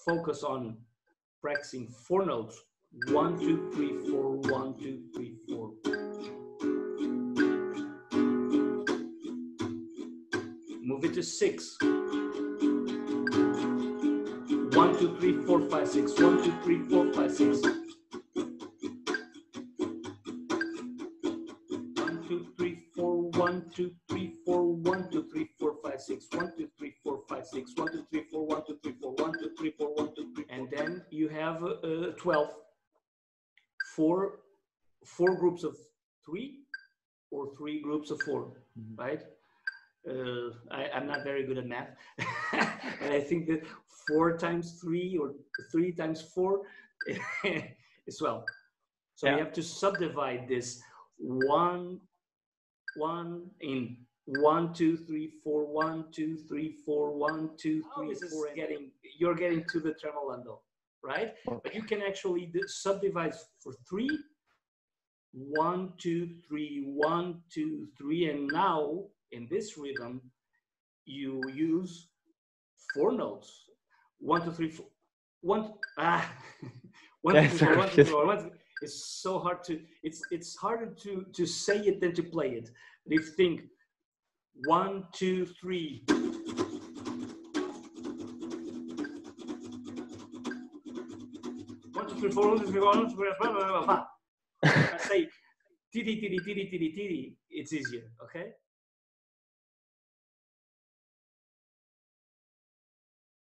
focus on practicing 4 notes. 1, 2, 3, 4, 1, 2, 3, 4. Move it to 6. 1, 2, 3, 4, 5, 6. 1, 2, 3, 4, 5, 6. 1, 2, 3, 4, 1, 2, 3, 4, 1, 2, 3, 4, 5, 6. 1, 2, 3, 4, 5, 6. 1, 2, 3, 4, 1, 2, 3, 4, 1, 2, 3, 4, 1, 2, 3. And then you have 12. Four groups of 3 or 3 groups of 4, right? I'm not very good at math, and I think that 4 times 3 or 3 times 4 is 12. So you have to subdivide this 1 in 1, 2, 3, 4, 1, 2, 3, 4, 1, 2, 3, 4. You're getting to the tremolando, right? Okay. But you can actually subdivide for 3. 1, 2, 3, 1, 2, 3, and now in this rhythm you use 4 notes. 1, 2, 3, 4. 1, 1, 2, 3, 4, 1, 2, 3, 4, 1. It's so hard to. It's harder to say it than to play it. But if you think 1, 2, 3. 1, 2, 3, 4, 1, 2, 3, 4, 1, 2, 3, 4, I say tiri tiri tiri tiri tiri. It's easier, okay?